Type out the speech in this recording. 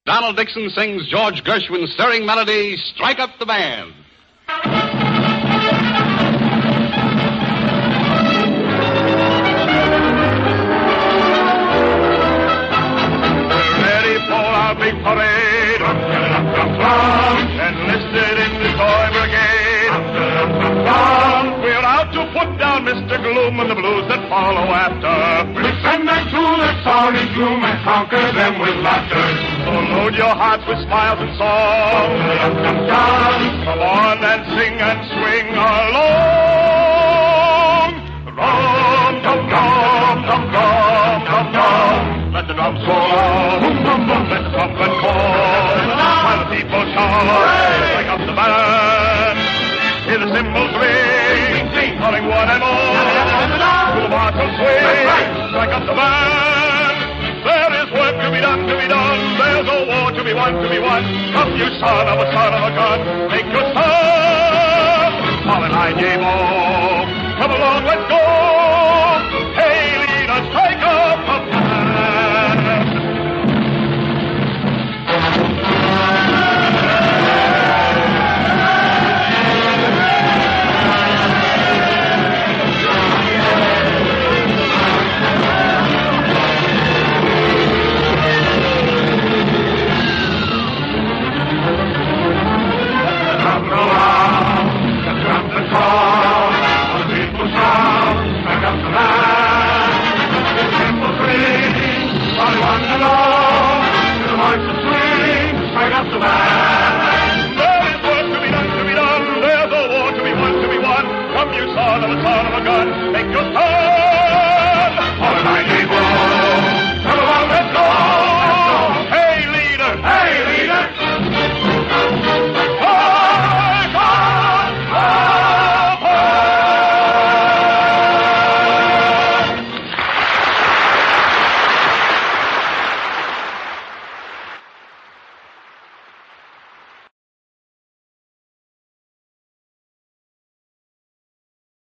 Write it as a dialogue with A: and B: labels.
A: Donald Dixon sings George Gershwin's stirring melody, Strike Up the Band.
B: We're ready for our big parade. Enlisted in the Toy Brigade. We're out to put down Mr. Gloom and the blues that follow after.
C: We'll send them through the sorry gloom and conquer them with laughter.
B: So load your hearts with smiles and song. Come on and sing and swing along. Rum, dum, dum, dum, dum, dum, dum. Let the drums roll. Boom, boom, boom. Let the trumpet call. While the people shout, strike up the band. Hear the cymbals ring, calling one and all. To the martial swing, strike up the band. There is work to be done, to be done. There's a war to be won, to be won. Come, you son of a gun. Make your stand. Fall in line, J-Bo. Come along, let's go.